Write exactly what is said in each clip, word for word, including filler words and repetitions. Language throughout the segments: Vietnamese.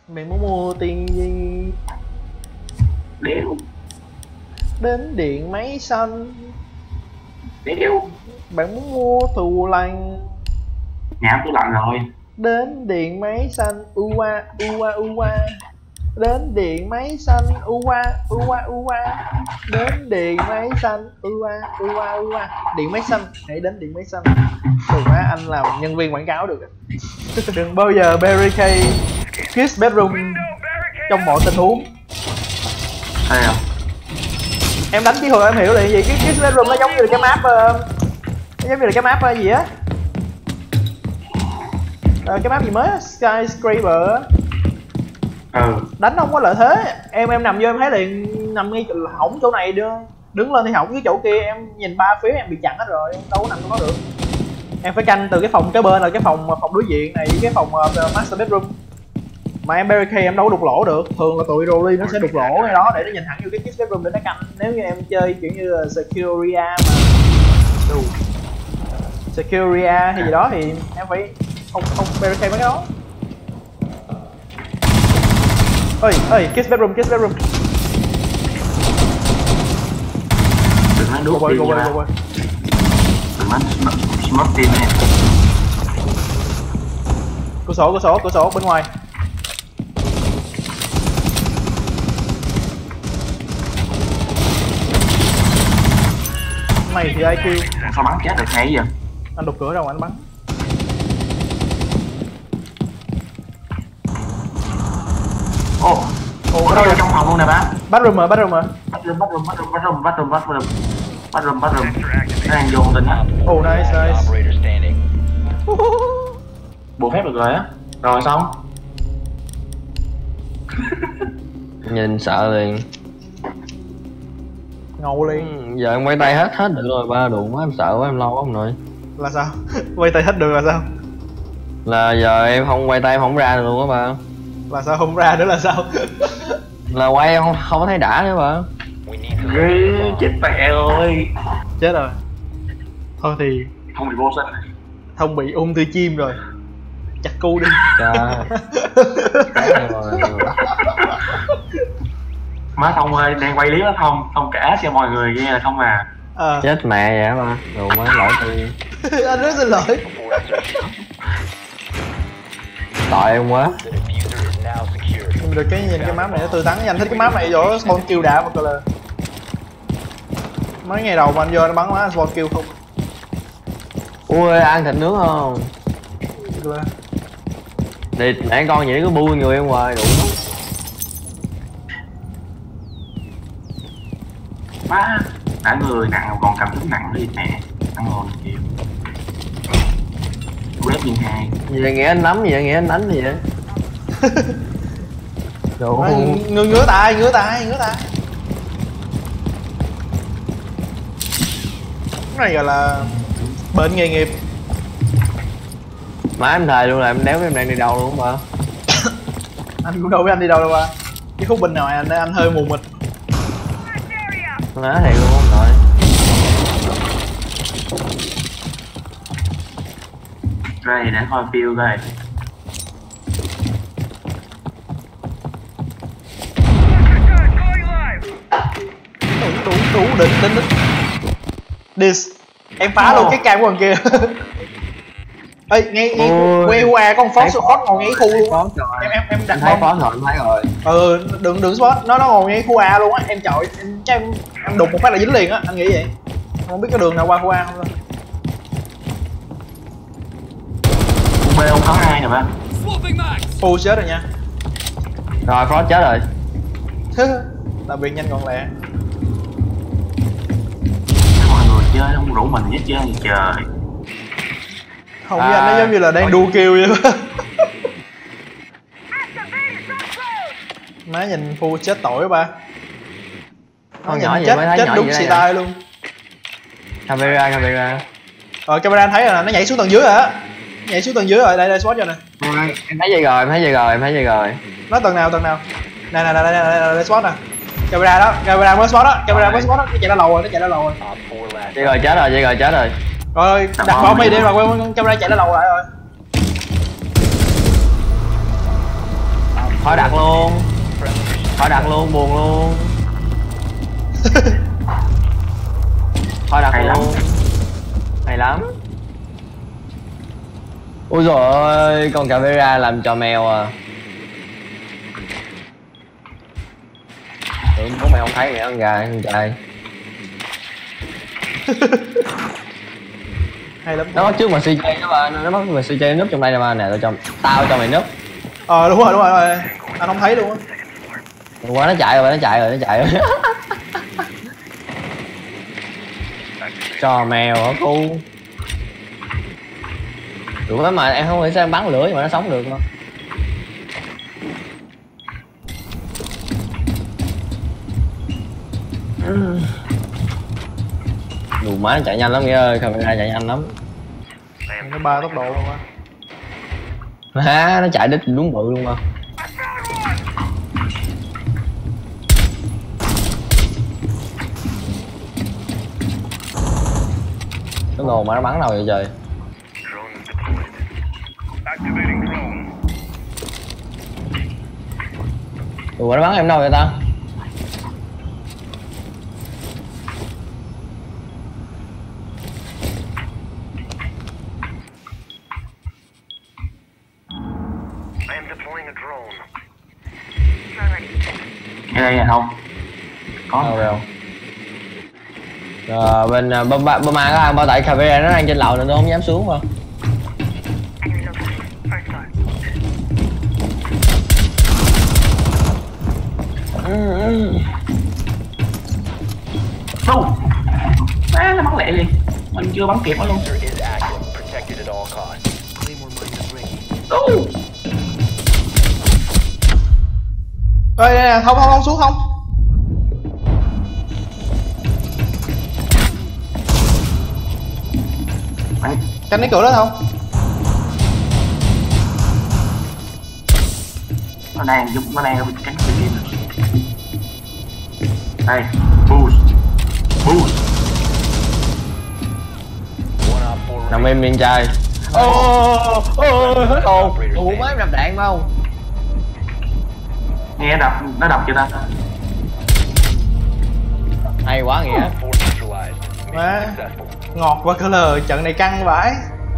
Mày muốn mua tiền gì? Đéo. Đến điện máy xanh. Đéo. Bạn muốn mua tủ lạnh? Nhà tôi lạnh rồi. Đến điện máy xanh. Ua ua ua. Đến điện máy xanh. Ua ua ua. Đến điện máy xanh. Ua ua ua. Điện máy xanh, hãy đến điện máy xanh. Trời má, anh làm nhân viên quảng cáo được. Đừng bao giờ barricade Kiss bedroom trong mọi tình huống. Thấy không? Em đánh kỹ thuật em hiểu là gì. Cái Kiss bedroom nó giống như là cái map uh, nó giống như là cái map uh, gì á, uh, cái map gì mới Skyscraper á. Ừ. Đánh không có lợi thế. Em em nằm vô em thấy liền nằm ngay hỏng chỗ này, đưa đứng lên thì hỏng cái chỗ kia, em nhìn ba phía em bị chặn hết rồi, em đâu có nằm trong đó được. Em phải canh từ cái phòng kế bên là cái phòng phòng đối diện này với cái phòng uh, master bedroom. Mà em barricade em đâu có đục lỗ được, thường là tụi Rolly nó sẽ đục lỗ ngay đó để nó nhìn thẳng vô cái kiss bedroom để nó canh. Nếu như em chơi kiểu như là Securia mà đủ Securia hay gì đó thì em phải không không barricade mấy cái đó. Ơi ơi, kiss bedroom, kiss bedroom. Đừng nói đuốc đi nha. Đừng nói smoke team nha. Cửa sổ, cửa sổ, cửa sổ bên ngoài. Mày thì ai kêu? Sao bắn chết được hay vậy? Anh đục cửa đâu mà anh bắn. Ồ, ồ, cái đó trong phòng luôn nè bác. Bathroom mà, bathroom mà. Bathroom, bathroom, bathroom, bathroom, bathroom, bathroom, bathroom, bathroom. Nó đang vô tình á. Oh nice, nice. Bộ phép được rồi á. Rồi xong. Nhìn sợ liền. Ngầu liền. Ừ, giờ em quay tay hết hết được rồi ba, đụng quá em sợ quá, em lo quá ông nội. Là sao? Quay tay hết được là sao? Là giờ em không quay tay em không ra được luôn á ba. Là sao không ra nữa là sao? Là quay em không không có thấy đã nữa ba. Ghê, chết mẹ ơi. Chết rồi. Thôi thì Không bị vô sinh. Thông bị ung thư chim rồi. Chặt cu đi. Trời. Má Thông ơi, đang quay clip đó Thông, Thông kể cho mọi người nghe là không à. À. Chết mẹ vậy ba, đồ mới lỗi tôi. Anh rất xin lỗi. Tội em quá. Nhưng mà được cái nhìn cái map này nó tươi tắn, anh thích cái map này chỗ spawn kill đã một là mấy ngày đầu mà anh vô nó bắn má spawn kill không. Ui ăn thịt nướng không? Đi nãy con vậy nó cứ bui người em hoài đủ. Má, đã người nặng còn cầm súng nặng đi mẹ. Ăn ngon kìa. Quét viên hai. Vậy nghĩa anh nắm vậy, nghĩa anh đánh gì vậy? Đồ ngứa ngứa tay, ngứa tay, ngứa tay. Cái này gọi là bệnh nghề nghiệp. Má em thề luôn là em đéo em đang đi đâu luôn mà. Anh cũng đâu biết anh đi đâu đâu ba. Cái khúc bên nào anh anh hơi mù mịt. Má thiệt luôn không nội. Ra thì để coi view coi. Đủ đủ đủ định định định. Dis. Em phá luôn cái cam của thằng kia. Ê, ngay ngay quay qua con phó spot ngồi ngay khu luôn. Em em em đặt thấy bom. phó rồi em thấy rồi. Ừ, đừng đừng spot, nó nó ngồi ngay khu A luôn á, em chọi em chắc em em đục một phát là dính liền á, anh nghĩ vậy. Không biết cái đường nào qua khu A không đâu. B không có hai nè ba. Full chết rồi nha. Rồi phó chết rồi. Làm việc nhanh gọn lẹ. Mọi người chơi không rủ mình hết chơi gì trời. Không với à, anh nó giống như là đang đua kêu vậy. Má nhìn Phu chết tội ba. Nó Con nhìn nhỏ chết vậy mới chết thấy đúng xì tai luôn. Camera camera. Rồi camera anh thấy rồi, nó nhảy xuống tầng dưới rồi á. Nhảy xuống tầng dưới rồi, đây đây spot cho nè. Em thấy vậy rồi, em thấy vậy rồi, em thấy vậy rồi. Nó tầng nào tầng nào? Nè nè nè đây đây đây spot nè. Camera đó, camera mới spot đó, camera mới spot đó, nó chạy ra lầu rồi, nó chạy ra lầu rồi. Vậy rồi chết rồi, vậy rồi chết rồi. Rồi đặt bom đi đi mà quên camera chạy ra lầu lại rồi. Khỏi đặt luôn. Khỏi đặt luôn, buồn luôn. Khỏi đặt Hay luôn. lắm. Hay lắm. Ôi trời ơi, con camera làm trò mèo à. Ừ, bố mày không thấy mày ăn gà con trai. Hay lắm. Nó bắt trước mà xê jay đó ba, nó bắt mà xê jay núp trong đây nè ba, nè tao cho tao cho mày núp. Ờ đúng rồi đúng rồi, đúng rồi. Anh không thấy luôn á. Qua nó chạy rồi, nó chạy rồi, nó chạy rồi. Trò mèo hả cu. Được lắm mà em không nghĩ sao em bắn lửa nhưng mà nó sống được không. Đủ má nó chạy nhanh lắm Nghĩa ơi, camera chạy nhanh lắm. Nó ba tốc độ luôn á. Má nó chạy đít đúng bự luôn mà. Cái đồ mà nó bắn đâu vậy trời. Ủa nó bắn em đâu vậy ta? Ở đây là không? Có Đâu rồi. Rồi bên bơm bơm bơm có ăn bao tại camera nó đang trên lầu nên tôi không dám xuống mà. Đâu? Má nó bắn lẹ liền. Mình chưa bắn kịp nó luôn. Đâu? Ê nè, nè, không không không xuống không. Mày Canh cái cửa đó không? nó đang giúp nó đang ở bên cánh cửa kia. Đây, boost. Boost. Nằm im miệng trai. Ô ô hết hồn. Ủa mới em đập đạn phải không? Nghe nó đập, nó đập chưa ta? Hay quá Nghĩa. Má ngọt qua cờ lờ, trận này căng vãi.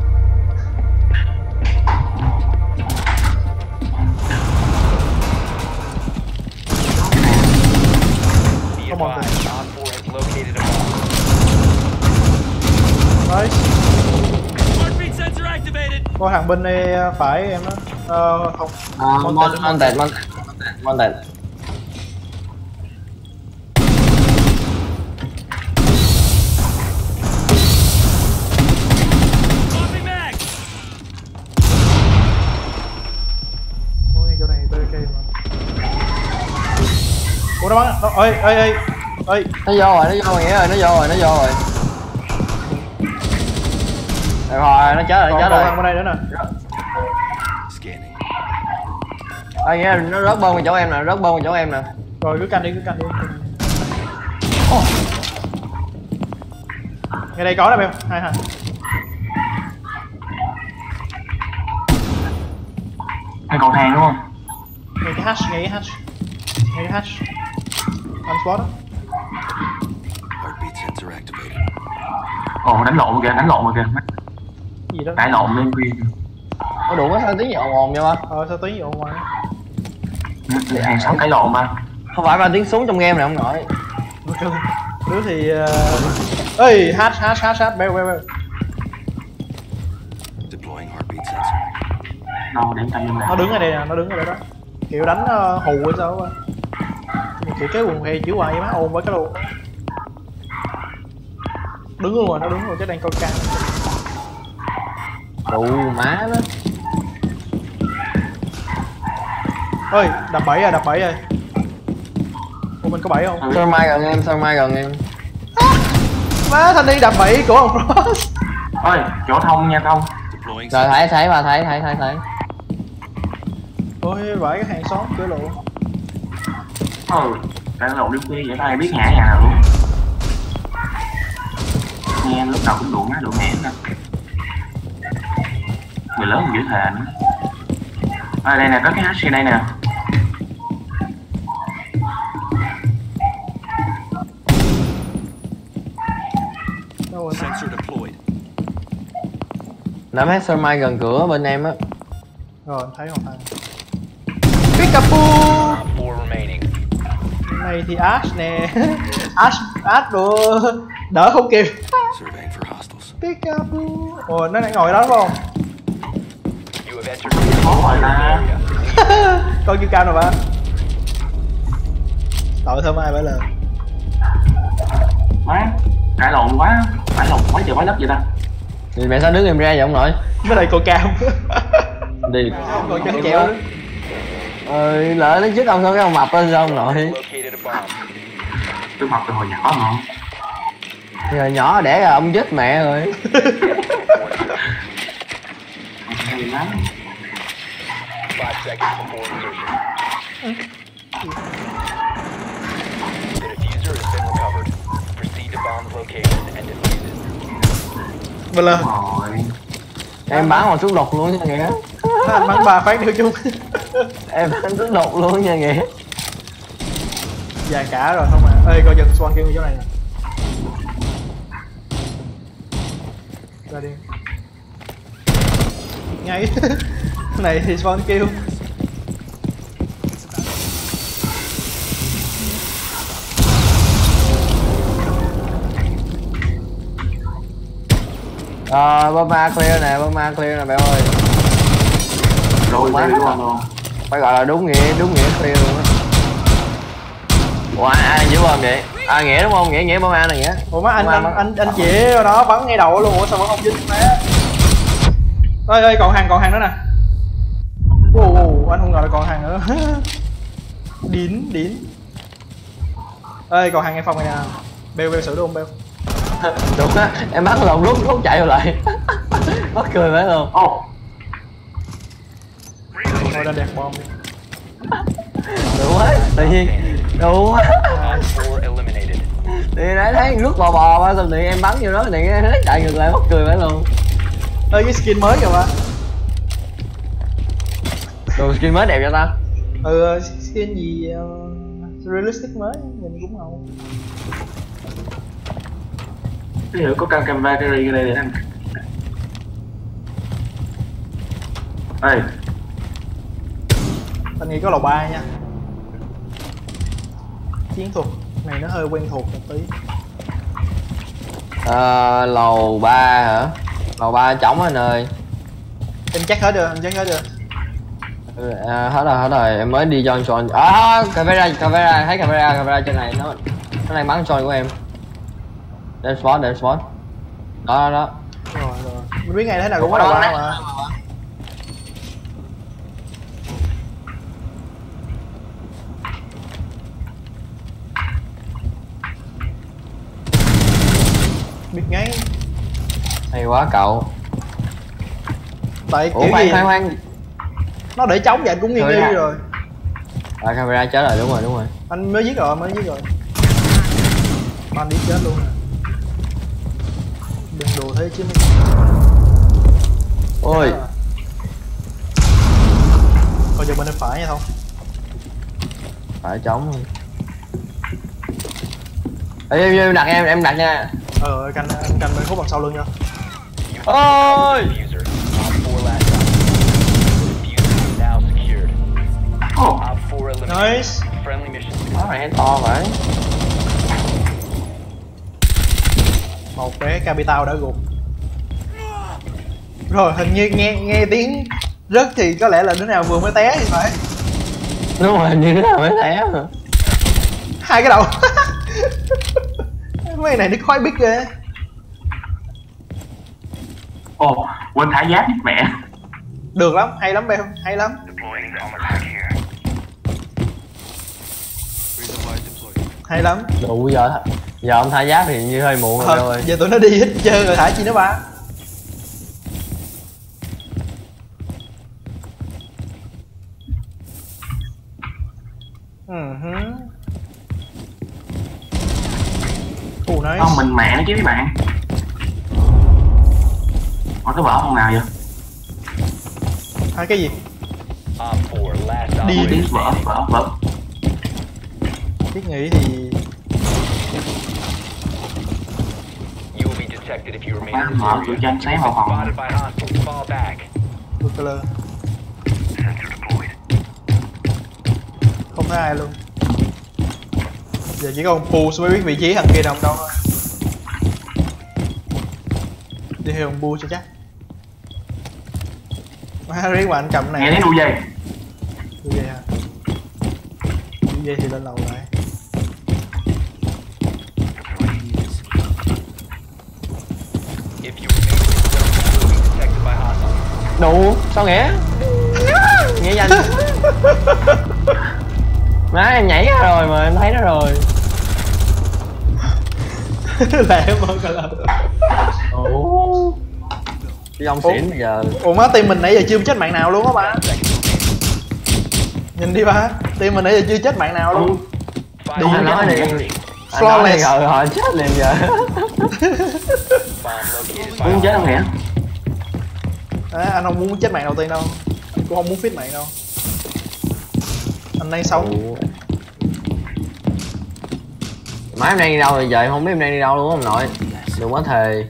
Come on. Đấy. Có thằng bên đây phải em đó. Ờ không. Uh, Mon Monted Monted Monted. Ôi chỗ này tôi cây mà. Ủa nó bắn. Nó, ơi ơi ơi. Ơi. Nó vô rồi, nó vô rồi Nghĩa ơi, nó vô rồi, nó vô rồi. Được rồi, nó chết rồi, nó chết rồi. Còn bên đây nữa nè. Ê Nghĩa, nó rớt bom vào chỗ em nè, rớt bom vào chỗ em nè. Rồi cứ canh đi, cứ canh đi. Oh. Ngay đây có nè em, hai hả? Hay cầu thang đúng không? Ngay cái hatch, ngay cái hatch. Ngay cái hatch. Anh spot đó. Ồ, đánh lộn kìa, đánh lộn rồi kìa. Gì đó? Cãi lộn lên khuya. Có đủ có sao tiếng gì ồn ồn vậy ba? Ờ sao tiếng gì ồn ngoài? Hàng xóm cãi lộn ba. Không phải ba tiếng súng trong game này không nổi. Đứa thì... Uh... Ê, hatch, hatch, hatch, hatch, beo, beo, beo. Đâu, để tay lên Nó đứng ở đây nè, nó đứng ở đây đó. Kiểu đánh uh, hù hay sao á. Kiểu cái quần hay chữ hoài vậy má, ồn với cái luôn. Đứng luôn rồi, nó đứng rồi chứ đang coi cam. Đủ má nó. Ơi, đập bẫy rồi, đập bẫy rồi. Ủa mình có bẫy không? Sao mai gần em, sao mai gần em. Má thanh niên đập bẫy của ông Frost. Ơi, chỗ thông nha thông. Rồi thấy thấy ba thấy thấy thấy thấy. Ôi vãi cái hàng xóm cửa lộ. Ừ, cãi lộn đi khuya vậy ta biết ngã nhà nào luôn. Nghe lúc đầu cũng đụng á, đụng mẹ nè. Người lớn còn giữ thề nữa. À, đây nè, có cái hatch đây nè. Nắm hết sơ mai gần cửa bên em á. Rồi anh thấy không thằng Pikachu này thì Ash nè. Ash Ash đồ đỡ không kịp. Pikachu. Ồ nó đang ngồi đó đúng không? Khó rồi ta. Con chiêu cao nào bạn? Tội thơm ai phải lời. Má cãi lộn quá, cãi lộn quá trời quá đất vậy ta. Thì mẹ sao đứng em ra vậy ông nội? Với lại cô cam. Đi. Còn chân chẹo. Ờ, lỡ nó chết ông sao cái ông mập lên sao ông nội? Tôi mập từ hồi nhỏ mà. Giờ nhỏ đẻ ra ông chết mẹ rồi. Hay lắm. Mà lên. Rồi. Em bắn một súng độc luôn nha Nghĩa. Anh bắn ba phát đều chung. Em bắn súng độc luôn nha Nghĩa. Dài cả rồi không à. Ê coi chừng Swan kêu chỗ này nè. Ra đi. Ngay. Này thì Swan kêu. Ờ, bơm ma clear nè, bơm ma clear nè mẹ ơi. Rồi đây luôn luôn. Phải gọi là đúng nghĩa, đúng nghĩa clear luôn á. Ủa ai giữ bơm vậy? À Nghĩa đúng không? Nghĩa Nghĩa bơm ma này Nghĩa. Ủa má anh anh, anh anh anh chỉ rồi đó bắn ngay đầu luôn. Ủa sao vẫn không dính má? Ơi ơi còn hàng còn hàng nữa nè. Ồ anh không ngờ là còn hàng nữa. Điến điến. Ơi còn hàng ngay phòng này nè. Bêu bêu xử đúng không bêu? Đúng á, em bắn lộn rút rút chạy vô lại. Mắc cười phải luôn. Ồ. Thôi ra đẹp bom đi. Đúng quá, tự nhiên đúng quá. Thì nãy thấy rút bò bò mà xong thì em bắn vô đó thì nó chạy ngược lại mắc cười phải luôn. Ơi cái skin mới kìa mà. Đồ skin mới đẹp vậy ta? Ừ skin gì uh, realistic mới nhìn cũng ngầu. Cái hiểu có cam camera cái đây để anh. Ê. Anh nghĩ có lầu ba nha. Chiến thuật này nó hơi quen thuộc một tí. Ờ, lầu ba hả? Lầu ba trống anh ơi. Em check hết chưa? Em check hết chưa? À, hết rồi, hết rồi, em mới đi John John. À, camera, camera, thấy camera, camera trên này nó nó đang bắn John của em. Để spot, để spot. Đó, đó, đó. Rồi rồi. Mình biết ngày thế nào cũng có lầu ba mà. Biết ngay. Hay quá cậu. Tại Ủa kiểu khoan, gì khoan, khoan. nó để trống vậy anh cũng nghi nghi Camera. rồi. À, camera chết rồi, đúng rồi, đúng rồi. Anh mới giết rồi, mới giết rồi. Anh đi chết luôn nè. Đừng đùa thế chứ. Ôi. Coi giờ bên em phải nha không? Phải trống thôi. Ê, em, em đặt em, em đặt nha. Ờ, canh anh canh bên khúc bằng sau lưng nha. Ôi. Ồ. Nice. Đó này hay to vậy. Một bé capital đã gục. Rồi hình như nghe nghe tiếng rớt thì có lẽ là đứa nào vừa mới té thì phải. Đúng rồi, như thế nào mới té mà. Hai cái đầu. Mấy này nó khoái biết ghê. Ồ, quên thả giáp giúp mẹ. Được lắm, hay lắm Beo, hay lắm. Hay lắm. Đủ giờ giờ ông thả giáp thì như hơi muộn rồi Ờ, rồi. giờ tụi nó đi hết trơn rồi thả chi nó ba. Ừ hứ. Ồ nice. Không mình mẹ nó chứ mấy bạn. Có cái vỏ không nào vậy? Hai cái gì? Đi Đi đi vỡ vỡ vỡ. Thiết nghĩ thì detected if you remain Má in this mở area. cửa tranh You xé have vào been phòng. spotted by hostiles. Fall back. Buckler. Không thấy ai luôn. Giờ chỉ có ông Pools mới biết vị trí thằng kia nằm đâu thôi. Đi theo ông Pools cho chắc. Má riết mà anh cầm này. Nghe tiếng đu dây. Đu dây hả? Đu dây thì lên lầu lại. If you remain in this zone, you will be detected by hostiles. Đủ, sao nghĩa? Nghĩa nhanh. Má em nhảy ra rồi mà em thấy nó rồi. Lẹ mà cả lần. Ủa. Cái dòng xỉn bây giờ. Ủa má team mình nãy giờ chưa chết mạng nào luôn á ba. Nhìn đi ba, team mình nãy giờ chưa chết mạng nào luôn. Five Đúng anh seconds nói đi. remaining. Anh nói đi Flawless. rồi họ chết liền giờ. Bomb located by Muốn chết không Nghĩa? À, anh không muốn chết mạng đầu tiên đâu. Anh cũng không muốn fit mạng đâu. Anh đang sống. Má em đang đi đâu rồi vậy? Không biết em đang đi đâu luôn ông nội. Đừng quá thề.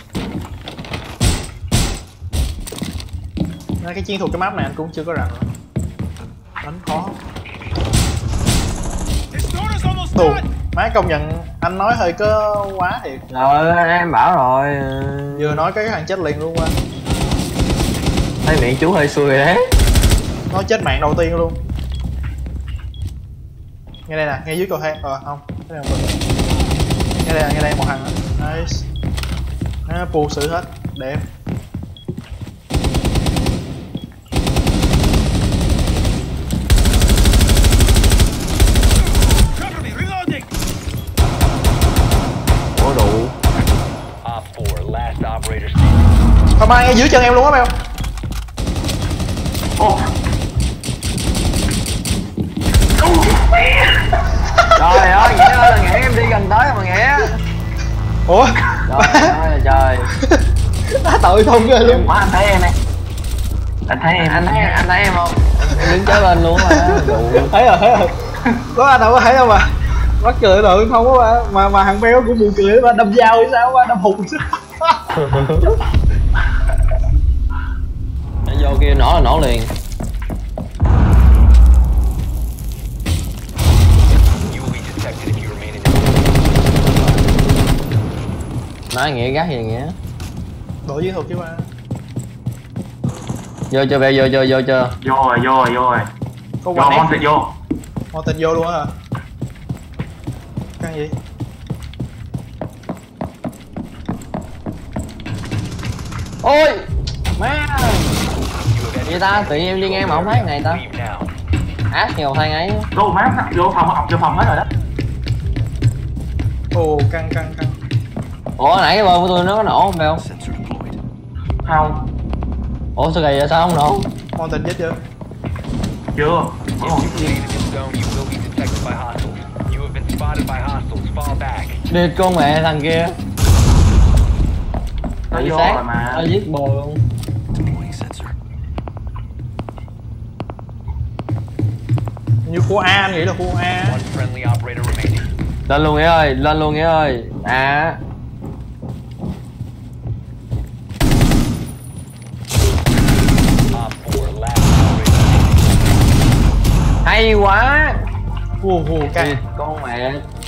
Cái chiến thuật cái map này anh cũng chưa có rành. Đánh khó. Tù, má công nhận anh nói hơi có quá thiệt. Rồi em bảo rồi. Vừa nói cái thằng chết liền luôn qua. Thấy miệng chú hơi xui đấy. Nó chết mạng đầu tiên luôn. Nghe đây nè, ngay dưới cầu thang. Ờ không, cái này không được. Nghe đây nè, nghe đây một thằng. Nice. Nó bù xử hết, đẹp. Ủa đủ. Op four, last operator standing. Không ai ngay dưới chân em luôn á Mèo. Ô. Trời ơi, Nghĩa ơi, Nghĩa em đi gần tới mà Nghĩa. Ủa? Trời ơi trời. Á tội thông ghê luôn. Má anh thấy em này. Anh thấy em. Anh thấy anh thấy em không? Em đứng kế bên luôn mà. Đủ. Thấy rồi, thấy rồi. Có anh đâu có thấy đâu mà. Mắc cười rồi không có ba. Mà mà thằng Mèo cũng buồn cười ba, đâm dao hay sao ba, đâm hụt sao. Nó vô kia nổ là nổ liền. You will be detected if you remain in this Nói Nghĩa gắt gì Nghĩa. Đổi chiến thuật chứ ba. Vô chưa về vô vô vô chưa. Vô rồi, vô rồi, vô rồi. Có Vô, qua con nét. thịt vô. Con tình vô luôn á hả? Cái gì? Ôi má. Vậy ta tự nhiên em đi ngang mà không thấy này ta. Leave now. Ác nhiều thang ấy. Vô má, vô phòng, ập vô phòng hết rồi đó. Ồ, căng căng căng. Ủa nãy cái bơm của tôi nó có nổ không phải không? Không. Ủa sao kỳ vậy sao không nổ? Con tình chết chưa? Chưa. If you remain in this zone, you will be detected by hostiles. You have been spotted by hostiles. Fall back. Điệt con mẹ thằng kia. Nó Tự vô sát, rồi mà. nó giết bồ luôn. Như khu A, anh nghĩ là khu A. One friendly operator remaining. Lên luôn Nghĩa ơi, lên luôn Nghĩa ơi. À. Op four, last operator standing. Hay quá. Ồ, ồ, Điệt căng. con mẹ.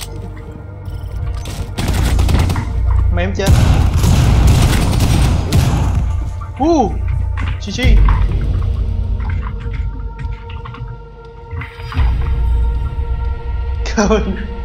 Mém chết. Uh, chi chi. Trời.